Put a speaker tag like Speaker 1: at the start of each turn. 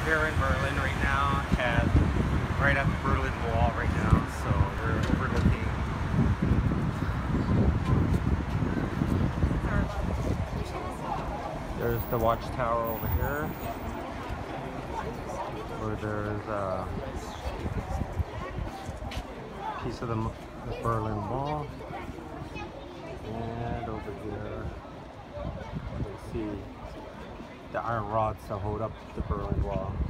Speaker 1: here in Berlin right now, at right at the Berlin Wall right now. So we're overlooking. There's the watchtower over here, where there's a piece of the Berlin Wall, and over here you can see the iron rods that hold up the Berlin Wall.